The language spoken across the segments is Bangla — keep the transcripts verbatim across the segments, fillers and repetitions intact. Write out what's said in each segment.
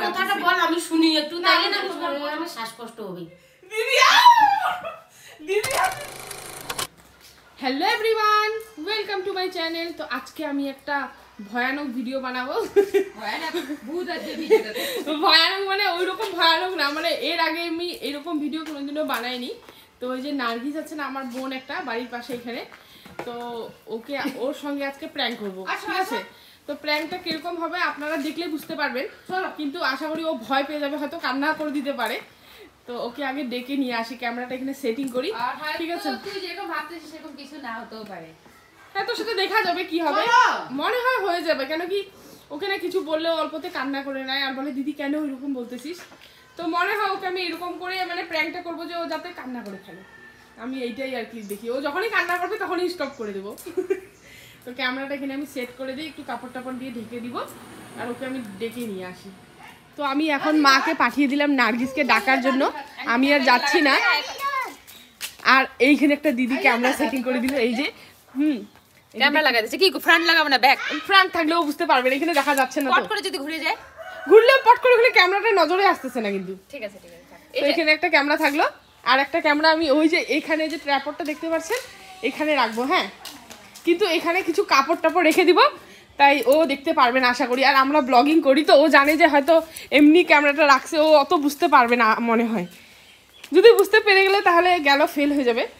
কথাটা বল আমি শুনি একটু, তাইলে না আমার শ্বাসকষ্ট হবে। দিদি দিদি hello everyone, welcome to my channel. তো আজকে আমি একটা ভয়ানক ভিডিও বানাবো। ভয়ানক ভূত আছে ভিডিওটাতে। ভয়ানক মানে ওইরকম ভয়ানক না, মানে এর আগে আমি এইরকম ভিডিও কোনোদিনও বানাইনি। তো ওই যে নার্গিস আছে না, আমার বোন একটা বাড়ির পাশে এখানে, তো ওকে ওর সঙ্গে আজকে প্র্যাঙ্ক করবো, ঠিক আছে? তো প্র্যাঙ্কটা কিরকম হবে আপনারা দেখলে বুঝতে পারবেন, কিন্তু আশা করি ও ভয় পেয়ে যাবে, হয়তো কান্না করে দিতে পারে। তো ওকে আগে ডেকে নিয়ে আসি, ক্যামেরাটা এখানে সেটিং করি, ঠিক আছে? তুই যেরকম ভাবছিস সেরকম কিছু না হতেও পারে। হ্যাঁ, তো সেটা দেখা যাবে কি হবে, মনে হয় হয়ে যাবে। কেন কি ওকে না কিছু বললেও অল্পতে কান্না করে নেয় আর বলে দিদি কেন এরকম বলতেছিস। তো মনে হয় ওকে আমি এরকম করে মানে প্র্যাঙ্কটা করবো যে ও যাতে কান্না করে ফেলে। আমি এইটাই আর কি দেখি, ও যখনই কান্না করবে তখনই স্টপ করে দেবো। তো ক্যামেরাটা এখানে আমি সেট করে দিই, একটু কাপড় টাপড় দিয়ে ঢেকে দিব আর ওকে আমি ডেকে নিয়ে আসি। তো আমি এখন মাকে পাঠিয়ে দিলাম নার্গিসকে ডাকার জন্য, আমি আর যাচ্ছি না। আর এইখানে একটা দিদি ক্যামেরা সেটিং করে দিল, এই যে হুম ক্যামেরা লাগাই দিয়েছে, কি ফ্রন্ট লাগাবো না ব্যাক? ফ্রন্ট থাকলেও বুঝতে পারবেন, এখানে দেখা যাচ্ছে না। পট করে যদি ঘুরে যায়, ঘুরলেও পট করে ঘুরে ক্যামেরাটা নজরে আসতেছে না কিন্তু। ঠিক আছে ঠিক আছে। তো এখানে একটা ক্যামেরা থাকলো, আর একটা ক্যামেরা আমি ওই যে এখানে যে ট্র্যাপরটা দেখতে পাচ্ছেন এখানে রাখবো, হ্যাঁ। কিন্তু এখানে কিছু কাপড় টাপড় রেখে দিব, তাই ও দেখতে পারবে না আশা করি। আর আমরা ব্লগিং করি তো ও জানে যে হয়তো এমনি ক্যামেরাটা রাখছে, ও অত বুঝতে পারবে না মনে হয়। যদি বুঝতে পেরে গেলে তাহলে গেল, ফেল হয়ে যাবে।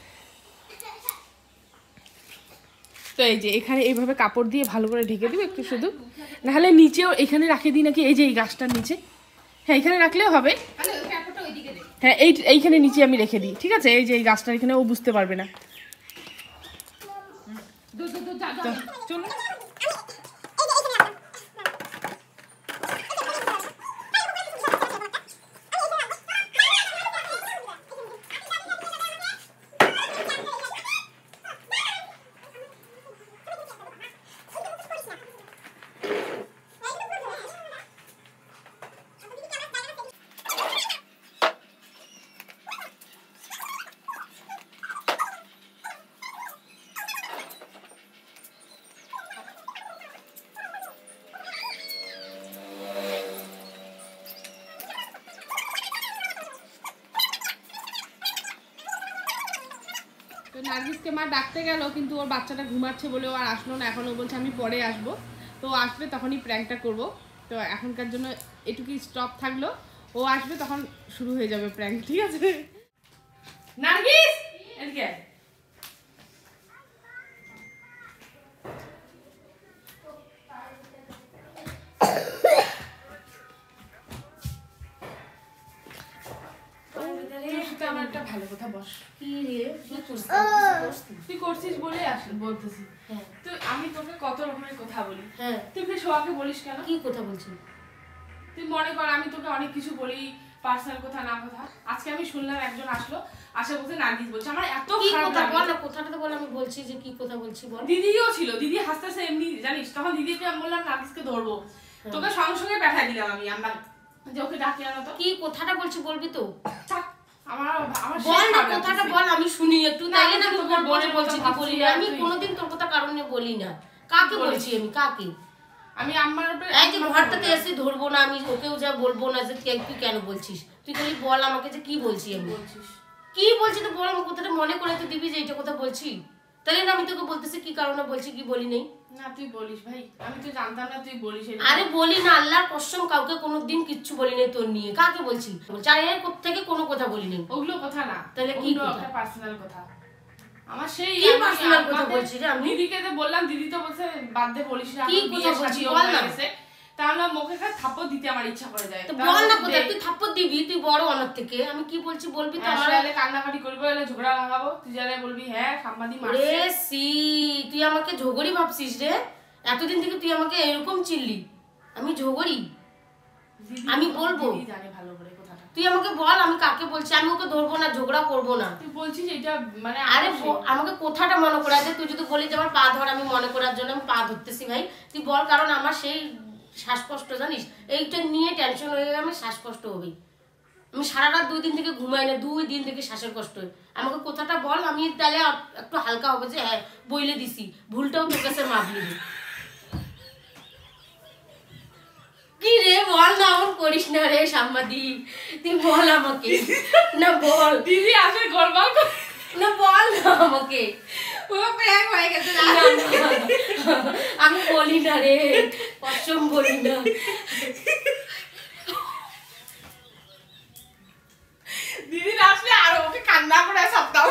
তো এই যে এখানে এইভাবে কাপড় দিয়ে ভালো করে ঢেকে দিব একটু শুধু, নাহলে নিচেও এখানে রাখে দিই নাকি, এই যে এই গাছটার নিচে, হ্যাঁ এখানে রাখলেও হবে। হ্যাঁ এই এইখানে নিচে আমি রেখে দিই, ঠিক আছে? এই যে এই গাছটার এখানে ও বুঝতে পারবে না। চলো নার্গিসকে মা ডাকতে গেল, কিন্তু ওর বাচ্চাটা ঘুমাচ্ছে বলে ও আর আসলো না। এখন ও বলছে আমি পরে আসবো, তো আসবে তখনই প্র্যাঙ্কটা করব। তো এখনকার জন্য এটুকুই স্টপ থাকলো, ও আসবে তখন শুরু হয়ে যাবে প্র্যাঙ্ক, ঠিক আছে? নার্গিস এদিকে আমার একটা ভালো কথা, বস। কি রে তুই করছিস বলে আসি বলতেছি। হ্যাঁ, তুই আমি তোকে কত রকমের কথা বলি, হ্যাঁ, তুই ফের সোহাকে বলিস কেন? কি কথা বলছিস? তুই মনে কর আমি তোকে অনেক কিছু বলি, পার্সোনাল কথা না কথা। আজকে আমি শুনলাম একজন আসলো, আসে বলতে নার্গিস বলছে, আমার এত কি খারাপ কথা বল লাগলো। না, কথাটা তো বল, আমি বলছি যে কি কথা বলছি বল। দিদিও ছিল, দিদি হাসতেছে এমনি জানিস, তখন দিদিকে আমি বললাম নার্গিসকে ধরবো, তোকে সঙ্গে সঙ্গে পাঠিয়ে দিলাম আমি, আমরা যে ওকে ডাকি আনো। তো কি কথাটা বলছি বলবি তো? আমার আমার বল না, কথাটা বল আমি শুনি একটু, তাইলে না তোর বলে বলছি কি বলি না। আমি তুই- কোনোদিন তোর কথা কারণে বলি না। কাকে বলছি আমি, কাকে? আমি আমার উপরে- এই যে ঘরটাতে এসে ধরবো না আমি, ওকেও যা বলবো না যে তুই তুই কেন বলছিস। তুই খালি বল আমাকে যে কি বলছি আমি। বলছিস কি বলছি তো বল, আমার কথাটা মনে করে তো দিবি যে এইটা কথা বলছি। তাহলে না আমি তোকে বলতেছি কি কারণে বলছি, কি বলি নেই। না তুই বলিস ভাই, আমি তো জানতাম না তুই বলিস। আরে বলি না, আল্লাহর কসম কাউকে কোনোদিন কিচ্ছু বলি নাই তোর নিয়ে। কাকে বলছি? চায়ের কোথ থেকে কোনো কথা বলি নাই। ওগুলো কথা না, তাহলে কি ওগুলো কথা? একটা পার্সোনাল কথা। আমার সেই কি পার্সোনাল কথা বলছি রে আমি? দিদিকে তো বললাম, দিদি তো বলছে বাদ দে বলিস না। কি কথা বলছি বল না। তাহলে মুখে একটা থাপ্পড় দিতে আমার ইচ্ছা করে যায়। তো বল না কোথায় তুই থাপ্পড় দিবি, তুই বড় অনার থেকে। আমি কি বলছি বলবি তো। আমার আসলে কান্নাকাটি করবো, এলে ঝগড়া লাগাবো, তুই জানে বলবি হ্যাঁ সাংবাদিক মারছে। রে সি তুই আমাকে ঝগড়ি ভাবছিস রে? এতদিন থেকে তুই আমাকে এরকম চিল্লি, আমি ঝগড়ি? আমি বলবো জানে ভালো করে কথাটা। তুই আমাকে বল আমি কাকে বলছি। আমি ওকে ধরবো না, ঝগড়া করবো না। তুই বলছিস এটা মানে আরে আমাকে কথাটা মনে করা যায়। তুই যদি বলি যে আমার পা ধর, আমি মনে করার জন্য আমি পা ধরতেছি ভাই। তুই বল, কারণ আমার সেই শ্বাসকষ্ট জানিস, এইটা নিয়ে টেনশন হয়ে গেলে আমি শ্বাসকষ্ট হবেই। আমি সারা রাত দুই দিন থেকে ঘুমাই না, দুই দিন থেকে শ্বাসের কষ্ট হয়। আমাকে কথাটা বল, আমি তাহলে একটু হালকা হবে যে হ্যাঁ বইলে দিছি, ভুলটাও তোর কাছে মাপ নিবি। কি রে বল না, আমার করিস না সাংবাদিক তুই বল আমাকে না বল দিদি আসে গোলমাল করে না বল না আমাকে পুরো প্র্যাঙ্ক হয়ে গেছে না, না, আমি বলি না রে কসম বলি না দিদি না আসলে আর ওকে কান্না করে সপ্তাহ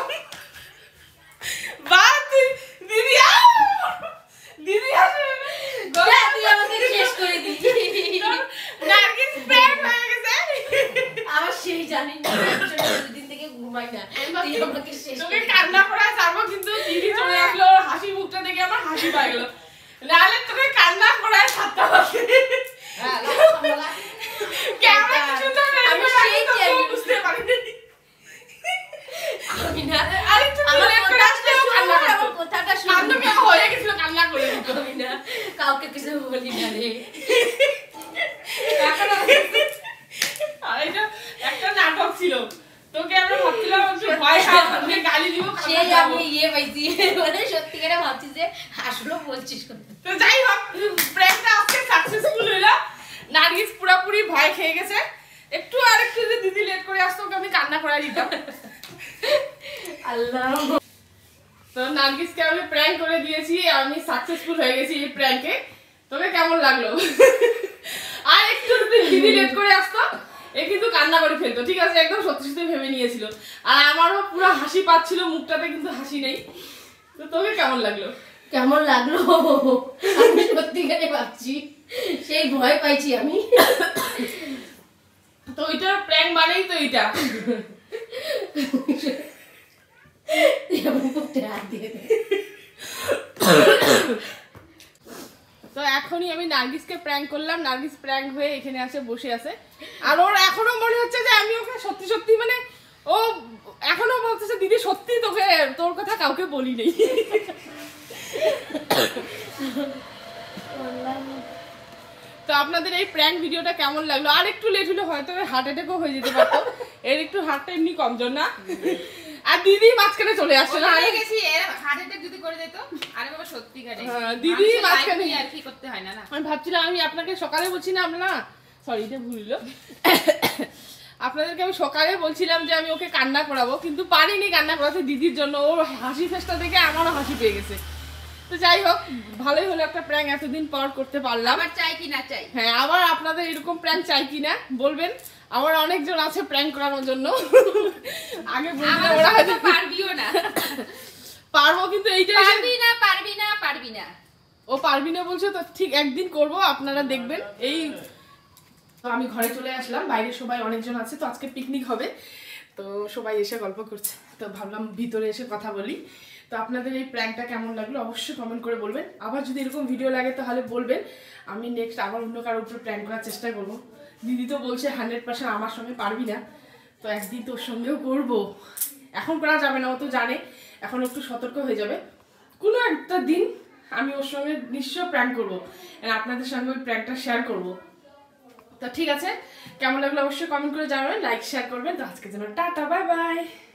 বা দিদি আও! দিদি আসে যা, তুই আমাকে শেষ করে দিলি নার্গিস প্র্যাঙ্ক হয়ে গেছে আমার সেই জানি না দুদিন থেকে ঘুমাই না তুই আমাকে শেষ তোকে করে কান্না করায় ছাড়বো কিন্তু দিদি চলে আসলো ওর হাসি মুখটা দেখে আমার হাসি পাই গেল নাহলে তোকে কান্না করায় ছাড়তে হবে কেমন কিছু তো আমি সেই চাই। বুঝতে পারিনি আমি না আরেকটু আমার লেট করে আসলে ও কান্না আমার করতো কথাটা কান্না শুনে কেমন হয়ে গেছিল কান্না করে আমি না কাউকে কিছু বলি না রে এখন আর এটা একটা নাটক ছিল তোকে আমরা ভাবছিলাম যে ভয় খাওয়া আমি গালি দিব সেই আমি ইয়ে পাইছি মানে সত্যিকারে ভাবছি যে আসলে বলছিস কথা তো যাই হোক প্র্যাঙ্কটা আজকে সাকসেসফুল হলো নার্গিস পুরোপুরি ভয় খেয়ে গেছে একটু আর একটু যদি দিদি লেট করে আসতো ওকে আমি কান্না করাই দিতাম আল্লাহ তো নার্গিসকে আমি প্র্যাঙ্ক করে দিয়েছি আমি সাকসেসফুল হয়ে গেছি এই প্র্যাঙ্কে তোকে কেমন লাগলো আর একটু যদি দিদি লেট করে আসতো এ কিন্তু কান্না করে ফেলতো ঠিক আছে একদম সত্যি সত্যি ভেবে নিয়েছিল আর আমারও পুরো হাসি পাচ্ছিল মুখটাতে কিন্তু হাসি নেই তো তোকে কেমন লাগলো কেমন লাগলো আমি সত্যিকারে ভাবছি সেই ভয় পাইছি আমি তো ওইটা প্র্যাঙ্ক মানেই তো এইটা হাত দিয়ে দে। তো এখনই আমি নার্গিসকে প্র্যাঙ্ক করলাম নার্গিস প্র্যাঙ্ক হয়ে এখানে আসে বসে আছে আর ওর এখনো মনে হচ্ছে যে আমি ওকে সত্যি সত্যি মানে ও এখনো বলতেছে দিদি সত্যি তোকে তোর কথা কাউকে বলি নেই তো আপনাদের এই প্র্যাঙ্ক ভিডিওটা কেমন লাগলো আর একটু লেট হলে হয়তো হার্ট অ্যাটাকও হয়ে যেতে পারতো এর একটু হার্টটা এমনি কমজোর না আর দিদি মাঝখানে চলে আসছে না হয়ে গেছি এর হার্ট অ্যাটাক যদি করে দিত আরে বাবা সত্যি করে হ্যাঁ, দিদি মাঝখানে আর কি করতে হয় না না আমি ভাবছিলাম আমি আপনাকে সকালে বলছি না আপনার সরি এটা ভুললো আপনাদেরকে আমি সকালে বলছিলাম যে আমি ওকে কান্না করাবো কিন্তু পারিনি কান্না করাতে দিদির জন্য ওর হাসি ফেসটা দেখে আমারও হাসি পেয়ে গেছে তো যাই হোক ভালোই হলো একটা প্র্যাঙ্ক এতদিন পর করতে পারলাম আমার চাই কি না চাই হ্যাঁ আবার আপনাদের এরকম প্র্যাঙ্ক চাই কিনা বলবেন আমার অনেকজন আছে প্র্যাঙ্ক করানোর জন্য আগে বললে আমার ওরা হয়তো সাথে পারবিও না পারবো কিন্তু এইটাই পারবি না পারবি না পারবি না ও পারবি না বলছে তো ঠিক একদিন করব আপনারা দেখবেন এই তো আমি ঘরে চলে আসলাম বাইরে সবাই অনেকজন আছে তো আজকে পিকনিক হবে তো সবাই এসে গল্প করছে তো ভাবলাম ভিতরে এসে কথা বলি তো আপনাদের এই প্র্যাঙ্কটা কেমন লাগলো অবশ্যই কমেন্ট করে বলবেন আবার যদি এরকম ভিডিও লাগে তাহলে বলবেন আমি নেক্সট আবার অন্য কারোর উপর প্র্যাঙ্ক করার চেষ্টা করব দিদি তো বলছে হান্ড্রেড পার্সেন্ট আমার সঙ্গে পারবি না তো একদিন তোর সঙ্গেও করব এখন করা যাবে না ও তো জানে এখন একটু সতর্ক হয়ে যাবে কোনো একটা দিন আমি ওর সঙ্গে নিশ্চয় প্র্যাঙ্ক করবো আর আপনাদের সঙ্গে ওই প্র্যাঙ্কটা শেয়ার করবো তো ঠিক আছে কেমন লাগলো অবশ্যই কমেন্ট করে জানাবেন লাইক শেয়ার করবেন তো আজকের জন্য টাটা বাই বাই